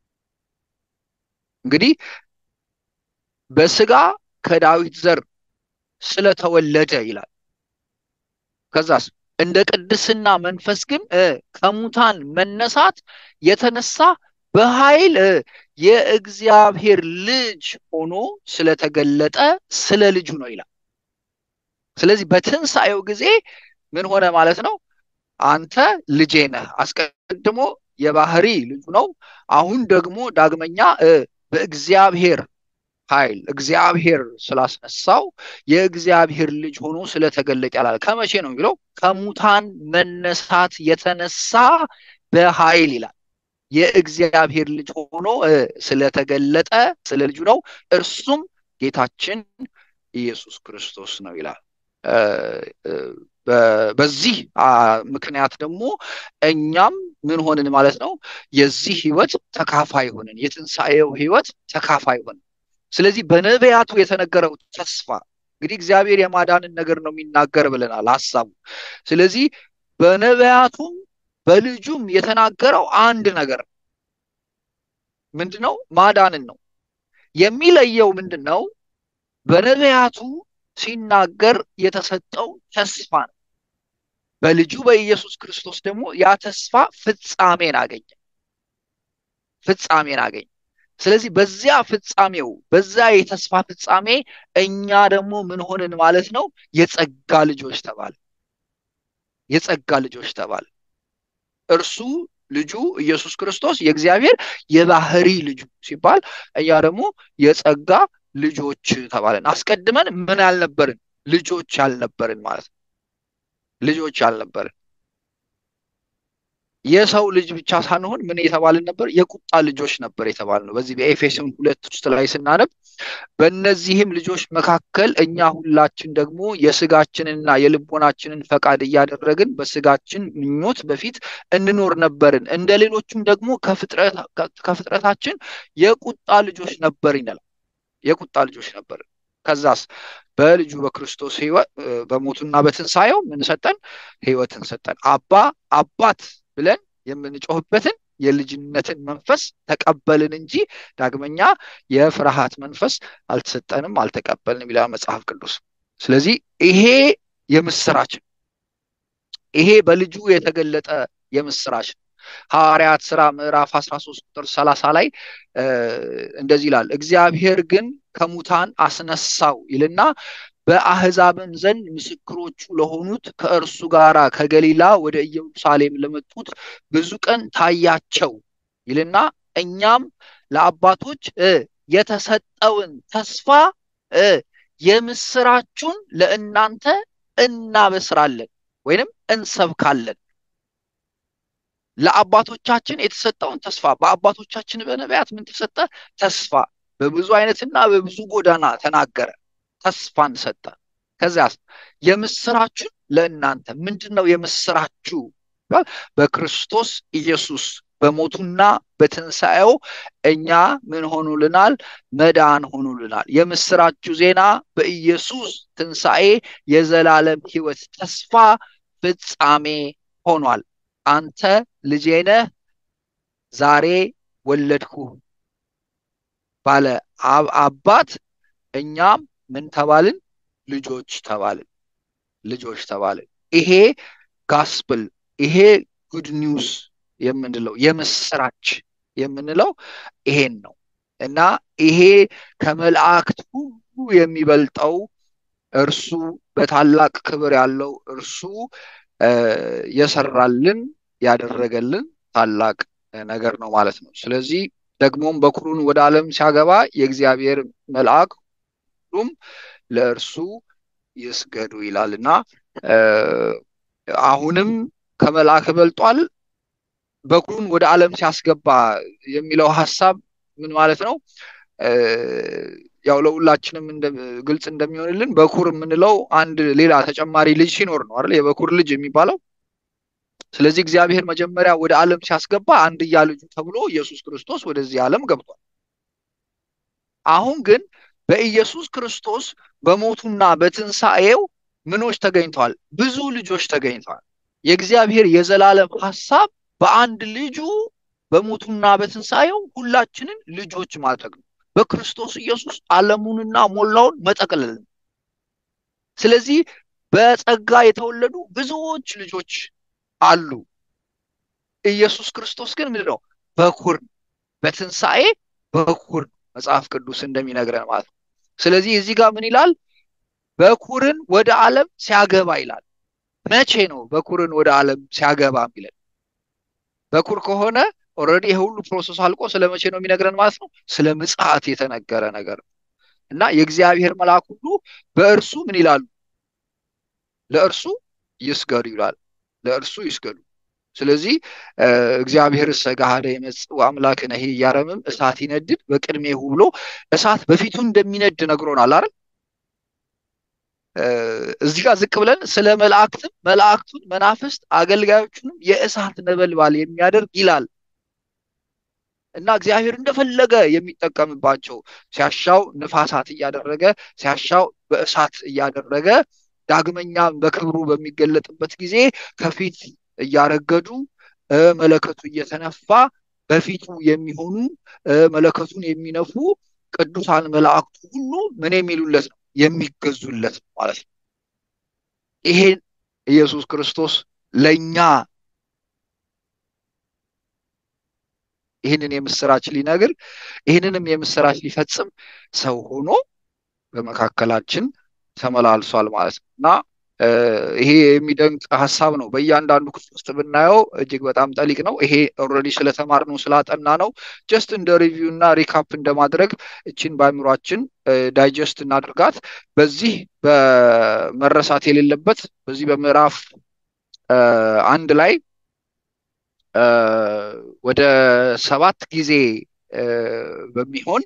እንግዲህ በስጋ ከዳዊት ዘር ስለተወለደ ይላል ከዛስ እንደ ቅድስና መንፈስ ግን ከሙታን መነሳት የተነሳ በኃይል የእግዚአብሔር ልጅ ሆኖ ስለተገለጠ ስለ ልጁ ነው ይላል ስለዚህ በትንሳኤው ጊዜ ምን ሆነ ማለት ነው አንተ ልጄ ነህ አስቀድሞ የባህሪ ልጁ ነው አሁን ደግሞ ዳግመኛ በእግዚአብሔር ኃይል እግዚአብሔር ስላስነሳው የእግዚአብሔር ልጅ ሆኖ ስለተገለጠ ያላል ከመቼ ነው የሚለው ከሙታን መነሳት የተነሳ በኃይል ይላል የእግዚአብሔር ልጅ ሆኖ ስለተገለጠ ስለ ልጁ ነው እርሱም ጌታችን ኢየሱስ ክርስቶስ ነው ይላል በዚህ ምክንያት ደግሞ እኛም ምን ሆነን ማለት ነው የዚህ ህይወት ተካፋይ ሆነን የትንሳኤው ህይወት ተካፋይ ሆነን ስለዚህ በነቢያቱ የተነገረው ተስፋ እንግዲህ እግዚአብሔር የማዳንን ነገር ነው የሚናገር ብለናል ሐሳቡ ስለዚህ በነቢያቱም በልጁም የተናገረው አንድ ነገር ምንድነው ማዳንን ነው የሚለየው ምንድነው በነቢያቱ ሲናገር የተሰጠው ተስፋ ነው በልጁ በኢየሱስ ክርስቶስ ደግሞ ያ ተስፋ ፍጻሜን አገኘ ፍጻሜን አገኘ ስለዚህ በዚያ ፍጻሜው በዛ የተስፋ ፍጻሜ እኛ ደግሞ ምን ሆነን ማለት ነው የጸጋ ልጆች ተባለ የጸጋ ልጆች ተባለ እርሱ ልጁ ኢየሱስ ክርስቶስ የእግዚአብሔር የባህሪ ልጁ ሲባል እኛ ደግሞ የጸጋ ልጆች ተባለን አስቀድመን ምን ያልነበርን ልጆች ያልነበርን ማለት ነው ልጆች ያልነበርን የሰው ልጅ ብቻ ሳንሆን ምን የተባልን ነበር የቁጣ ልጆች ነበር የተባልነው በዚህ በኤፌሶን ሁለት ውስጥ ላይ ስናነብ በእነዚህም ልጆች መካከል እኛ ሁላችን ደግሞ የስጋችንና የልቦናችንን ፈቃድ እያደረግን በስጋችን ምኞት በፊት እንኖር ነበርን እንደ ሌሎችም ደግሞ ከፍጥረት ከፍጥረታችን የቁጣ ልጆች ነበር ይላል የቁጣ ልጆች ነበር ከዛስ በልጁ በክርስቶስ ህይወት በሞቱና በትንሳኤው ምን ሰጠን ህይወትን ሰጠን አባ አባት ብለን የምንጮህበትን የልጅነትን መንፈስ ተቀበልን እንጂ ዳግመኛ የፍርሃት መንፈስ አልተሰጠንም አልተቀበልንም ይላል መጽሐፍ ቅዱስ ስለዚህ ይሄ የምስራች ይሄ በልጁ የተገለጠ የምስራች ሐዋርያት ሥራ ምዕራፍ አስራ ሶስት ቁጥር ሰላሳ ላይ እንደዚህ ይላል እግዚአብሔር ግን ከሙታን አስነሳው ይልና በአህዛብን ዘንድ ምስክሮቹ ለሆኑት ከእርሱ ጋራ ከገሊላ ወደ ኢየሩሳሌም ለመጡት ብዙ ቀን ታያቸው ይልና እኛም ለአባቶች የተሰጠውን ተስፋ የምስራቹን ለእናንተ እናበስራለን ወይንም እንሰብካለን ለአባቶቻችን የተሰጠውን ተስፋ በአባቶቻችን በነቢያት ምን ተሰጠ ተስፋ በብዙ አይነትና በብዙ ጎዳና ተናገረ ተስፋን ሰጠ ከዛስ የምስራቹን ለእናንተ ምንድነው የምስራቹ በክርስቶስ ኢየሱስ በሞቱና በትንሳኤው እኛ ምን ሆኖልናል መዳን ሆኖልናል የምስራቹ ዜና በኢየሱስ ትንሳኤ የዘላለም ህይወት ተስፋ ፍጻሜ ሆኗል አንተ ልጄ ነህ ዛሬ ወለድኩ ባለ አባት እኛም ምን ተባልን ልጆች ተባልን ልጆች ተባልን ይሄ ጋስፕል ይሄ ጉድ ኒውስ የምንለው የምስራች የምንለው ይሄን ነው እና ይሄ ከመላእክት ሁሉ የሚበልጠው እርሱ በታላቅ ክብር ያለው እርሱ የሰራልን ያደረገልን ታላቅ ነገር ነው ማለት ነው። ስለዚህ ደግሞም በኩሩን ወደ ዓለም ሲያገባ የእግዚአብሔር መልአክ ሁሉም ለእርሱ ይስገዱ ይላልና አሁንም ከመልአክ በልጧል። በኩሩን ወደ ዓለም ሲያስገባ የሚለው ሐሳብ ምን ማለት ነው? ያው ለሁላችንም ግልጽ እንደሚሆንልን በኩር የምንለው አንድ ሌላ ተጨማሪ ልጅ ሲኖር ነው አይደል? የበኩር ልጅ የሚባለው። ስለዚህ እግዚአብሔር መጀመሪያ ወደ ዓለም ሲያስገባ አንድያ ልጁ ተብሎ ኢየሱስ ክርስቶስ ወደዚህ ዓለም ገብቷል። አሁን ግን በኢየሱስ ክርስቶስ በሞቱና በትንሣኤው ምኖች ተገኝተዋል? ብዙ ልጆች ተገኝተዋል። የእግዚአብሔር የዘላለም ሐሳብ በአንድ ልጁ በሞቱና በትንሣኤው ሁላችንን ልጆች ማድረግ ነው። በክርስቶስ ኢየሱስ ዓለሙንና ሞላውን መጠቅለል። ስለዚህ በጸጋ የተወለዱ ብዙዎች ልጆች አሉ። ኢየሱስ ክርስቶስ ግን ምንድነው? በኩር፣ በትንሣኤ በኩር መጽሐፍ ቅዱስ እንደሚነግረን ማለት ነው። ስለዚህ እዚህ ጋር ምን ይላል? በኩርን ወደ ዓለም ሲያገባ ይላል። መቼ ነው በኩርን ወደ ዓለም ሲያገባ የሚለን? በኩር ከሆነ ኦልሬዲ ይሄ ሁሉ ፕሮሰስ አልቆ ስለመቼ ነው የሚነግረን ማለት ነው? ስለ ምጽአት የተነገረ ነገር እና የእግዚአብሔር መልአክ ሁሉ በእርሱ ምን ይላሉ? ለእርሱ ይስገዱ ይላል። ለእርሱ ይስገዱ። ስለዚህ እግዚአብሔር ሰጋሃደ የመጽው አምላክ ነህ ያረምም እሳት ይነድድ በቅድሜሁ ብሎ እሳት በፊቱ እንደሚነድ ነግሮናል አይደል? እዚህ ጋር ዝቅ ብለን ስለ መላእክትም መላእክቱን መናፍስት አገልጋዮቹንም የእሳት ነበልባል የሚያደርግ ይላል እና እግዚአብሔር እንደፈለገ የሚጠቀምባቸው ሲያሻው ንፋሳት እያደረገ ሲያሻው በእሳት እያደረገ ዳግመኛ በክብሩ በሚገለጥበት ጊዜ ከፊት እያረገዱ መለከቱ እየተነፋ በፊቱ የሚሆኑ መለከቱን የሚነፉ ቅዱሳን መላእክቱ ሁሉ ምን የሚሉለት ነው? የሚገዙለት ማለት ነው። ይሄን ኢየሱስ ክርስቶስ ለኛ ይሄንን የምስራች ሊነግር ይሄንንም የምስራች ሊፈጽም ሰው ሆኖ በመካከላችን ተመላልሷል ማለት ነው እና ይሄ የሚደንቅ ሐሳብ ነው። በእያንዳንዱ ክፍል ውስጥ ብናየው እጅግ በጣም ጠሊቅ ነው። ይሄ ኦልሬዲ ስለተማርነው ስላጠና ነው። ጀስት እንደ ሪቪው እና ሪካፕ እንደማድረግ እቺን በአእምሯችን ዳይጀስት እናድርጋት። በዚህ በመረሳት የሌለበት በዚህ በምዕራፍ አንድ ላይ ወደ ሰባት ጊዜ በሚሆን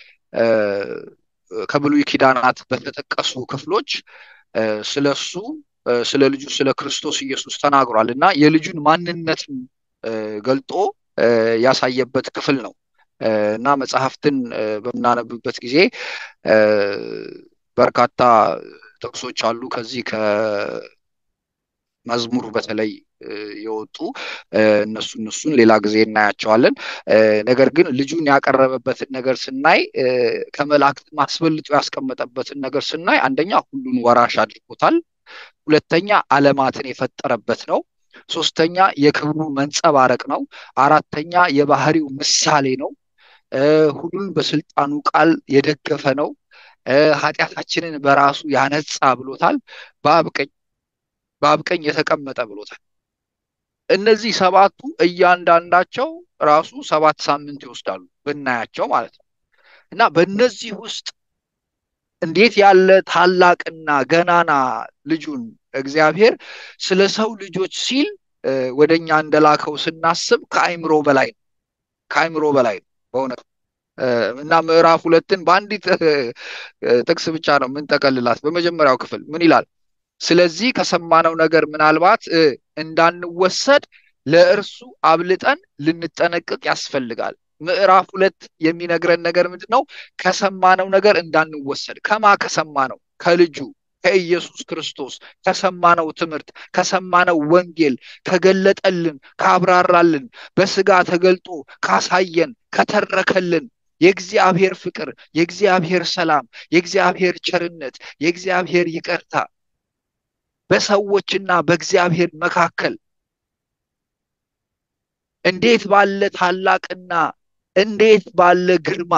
ከብሉይ ኪዳናት በተጠቀሱ ክፍሎች ስለሱ ስለ ልጁ ስለ ክርስቶስ ኢየሱስ ተናግሯል እና የልጁን ማንነት ገልጦ ያሳየበት ክፍል ነው እና መጽሐፍትን በምናነብበት ጊዜ በርካታ ጥቅሶች አሉ ከዚህ ከመዝሙር በተለይ የወጡ እነሱ እነሱን ሌላ ጊዜ እናያቸዋለን። ነገር ግን ልጁን ያቀረበበትን ነገር ስናይ ከመላእክት ማስበልጦ ያስቀመጠበትን ነገር ስናይ አንደኛ ሁሉን ወራሽ አድርጎታል። ሁለተኛ ዓለማትን የፈጠረበት ነው። ሶስተኛ የክብሩ መንጸባረቅ ነው። አራተኛ የባህሪው ምሳሌ ነው። ሁሉን በስልጣኑ ቃል የደገፈ ነው። ኃጢአታችንን በራሱ ያነጻ ብሎታል። በአብ ቀኝ በአብ ቀኝ የተቀመጠ ብሎታል። እነዚህ ሰባቱ እያንዳንዳቸው ራሱ ሰባት ሳምንት ይወስዳሉ ብናያቸው ማለት ነው እና በእነዚህ ውስጥ እንዴት ያለ ታላቅና ገናና ልጁን እግዚአብሔር ስለ ሰው ልጆች ሲል ወደኛ እንደላከው ስናስብ ከአይምሮ በላይ ከአይምሮ በላይ በእውነት እና ምዕራፍ ሁለትን በአንዲት ጥቅስ ብቻ ነው ምን ተቀልላት። በመጀመሪያው ክፍል ምን ይላል? ስለዚህ ከሰማነው ነገር ምናልባት እንዳንወሰድ ለእርሱ አብልጠን ልንጠነቀቅ ያስፈልጋል። ምዕራፍ ሁለት የሚነግረን ነገር ምንድነው? ከሰማነው ነገር እንዳንወሰድ። ከማ ከሰማነው? ከልጁ ከኢየሱስ ክርስቶስ ከሰማነው ትምህርት ከሰማነው ወንጌል ከገለጠልን ካብራራልን በስጋ ተገልጦ ካሳየን ከተረከልን የእግዚአብሔር ፍቅር የእግዚአብሔር ሰላም የእግዚአብሔር ቸርነት የእግዚአብሔር ይቅርታ በሰዎችና በእግዚአብሔር መካከል እንዴት ባለ ታላቅና እንዴት ባለ ግርማ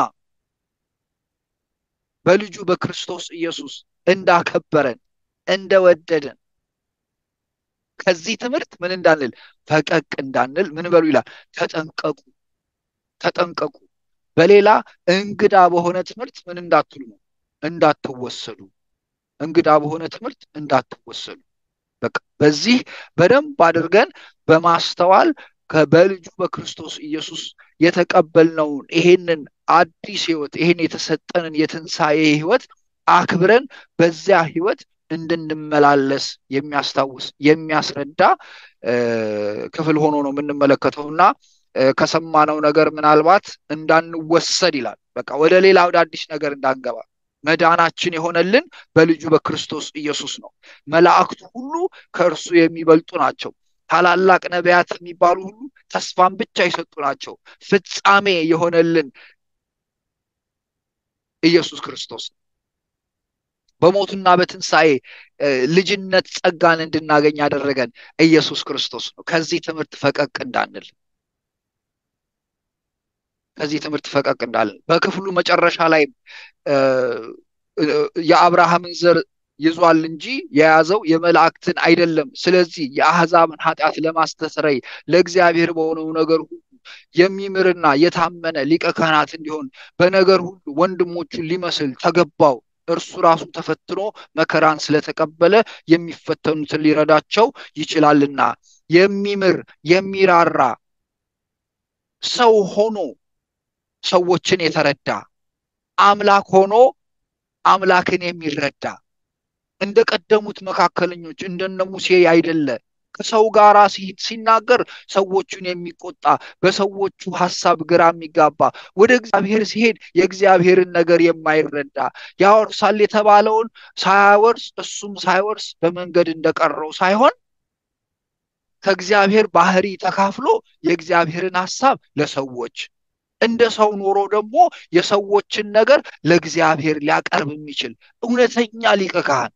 በልጁ በክርስቶስ ኢየሱስ እንዳከበረን እንደወደደን ከዚህ ትምህርት ምን እንዳንል ፈቀቅ እንዳንል ምን በሉ ይላል ተጠንቀቁ ተጠንቀቁ በሌላ እንግዳ በሆነ ትምህርት ምን እንዳትሉ ነው እንዳትወሰዱ እንግዳ በሆነ ትምህርት እንዳትወሰዱ በቃ በዚህ በደንብ አድርገን በማስተዋል በልጁ በክርስቶስ ኢየሱስ የተቀበልነውን ይሄንን አዲስ ህይወት ይሄን የተሰጠንን የትንሣኤ ህይወት አክብረን በዚያ ህይወት እንድንመላለስ የሚያስታውስ የሚያስረዳ ክፍል ሆኖ ነው የምንመለከተውና ከሰማነው ነገር ምናልባት እንዳንወሰድ ይላል በቃ ወደ ሌላ ወደ አዲስ ነገር እንዳንገባ መዳናችን የሆነልን በልጁ በክርስቶስ ኢየሱስ ነው መላእክቱ ሁሉ ከእርሱ የሚበልጡ ናቸው ታላላቅ ነቢያት የሚባሉ ሁሉ ተስፋን ብቻ ይሰጡ ናቸው ፍጻሜ የሆነልን ኢየሱስ ክርስቶስ በሞቱና በትንሣኤ ልጅነት ጸጋን እንድናገኝ ያደረገን ኢየሱስ ክርስቶስ ነው ከዚህ ትምህርት ፈቀቅ እንዳንል ከዚህ ትምህርት ፈቀቅ እንዳንል በክፍሉ መጨረሻ ላይ የአብርሃምን ዘር ይዟል እንጂ የያዘው የመላእክትን አይደለም ስለዚህ የአሕዛብን ኃጢአት ለማስተሰረይ ለእግዚአብሔር በሆነው ነገር ሁሉ የሚምርና የታመነ ሊቀ ካህናት እንዲሆን በነገር ሁሉ ወንድሞቹን ሊመስል ተገባው እርሱ ራሱ ተፈትኖ መከራን ስለተቀበለ የሚፈተኑትን ሊረዳቸው ይችላልና የሚምር የሚራራ ሰው ሆኖ ሰዎችን የተረዳ አምላክ ሆኖ አምላክን የሚረዳ እንደቀደሙት መካከለኞች እንደነ ሙሴ አይደለ ከሰው ጋር ሲናገር ሰዎቹን የሚቆጣ በሰዎቹ ሐሳብ ግራ የሚጋባ ወደ እግዚአብሔር ሲሄድ የእግዚአብሔርን ነገር የማይረዳ ያወርሳል የተባለውን ሳያወርስ እሱም ሳይወርስ በመንገድ እንደቀረው ሳይሆን ከእግዚአብሔር ባህሪ ተካፍሎ የእግዚአብሔርን ሐሳብ ለሰዎች እንደ ሰው ኖሮ ደግሞ የሰዎችን ነገር ለእግዚአብሔር ሊያቀርብ የሚችል እውነተኛ ሊቀ ካህን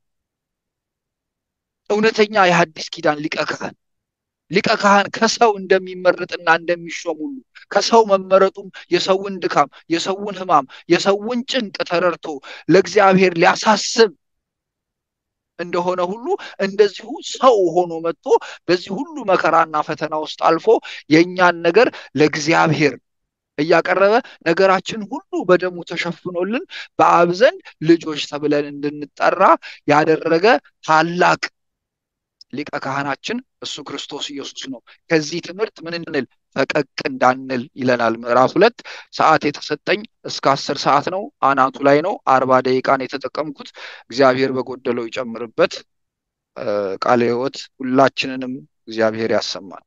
እውነተኛ የሐዲስ ኪዳን ሊቀ ካህን ሊቀ ካህን ከሰው እንደሚመረጥና እንደሚሾም ሁሉ ከሰው መመረጡም የሰውን ድካም የሰውን ህማም የሰውን ጭንቅ ተረድቶ ለእግዚአብሔር ሊያሳስብ እንደሆነ ሁሉ እንደዚሁ ሰው ሆኖ መጥቶ በዚህ ሁሉ መከራና ፈተና ውስጥ አልፎ የኛን ነገር ለእግዚአብሔር እያቀረበ ነገራችን ሁሉ በደሙ ተሸፍኖልን በአብ ዘንድ ልጆች ተብለን እንድንጠራ ያደረገ ታላቅ ሊቀ ካህናችን እሱ ክርስቶስ ኢየሱስ ነው ከዚህ ትምህርት ምን እንል ፈቀቅ እንዳንል ይለናል ምዕራፍ ሁለት ሰዓት የተሰጠኝ እስከ አስር ሰዓት ነው አናቱ ላይ ነው አርባ ደቂቃን የተጠቀምኩት እግዚአብሔር በጎደለው ይጨምርበት ቃለ ሕይወት ሁላችንንም እግዚአብሔር ያሰማል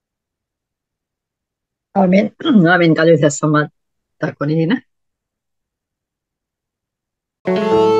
አሜን አሜን ቃለ ሕይወት ያሰማል ታቆኒ ነህ